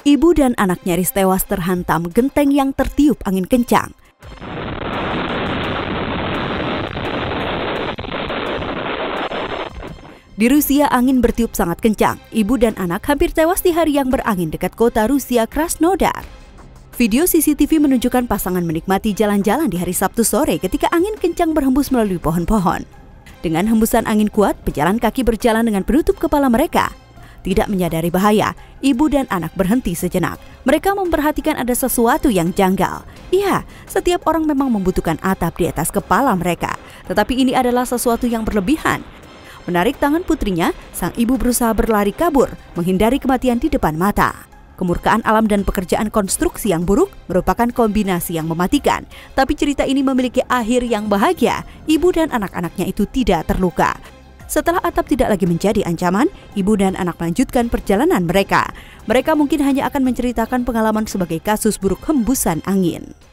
Ibu dan anak nyaris tewas terhantam genteng yang tertiup angin kencang. Di Rusia, angin bertiup sangat kencang. Ibu dan anak hampir tewas di hari yang berangin dekat kota Rusia Krasnodar. Video CCTV menunjukkan pasangan menikmati jalan-jalan di hari Sabtu sore ketika angin kencang berhembus melalui pohon-pohon. Dengan hembusan angin kuat, pejalan kaki berjalan dengan penutup kepala mereka. Tidak menyadari bahaya, ibu dan anak berhenti sejenak. Mereka memperhatikan ada sesuatu yang janggal. Iya, setiap orang memang membutuhkan atap di atas kepala mereka. Tetapi ini adalah sesuatu yang berlebihan. Menarik tangan putrinya, sang ibu berusaha berlari kabur, menghindari kematian di depan mata. Kemurkaan alam dan pekerjaan konstruksi yang buruk merupakan kombinasi yang mematikan. Tapi cerita ini memiliki akhir yang bahagia. Ibu dan anak-anaknya itu tidak terluka. Setelah atap tidak lagi menjadi ancaman, ibu dan anak melanjutkan perjalanan mereka. Mereka mungkin hanya akan menceritakan pengalaman sebagai kasus buruk hembusan angin.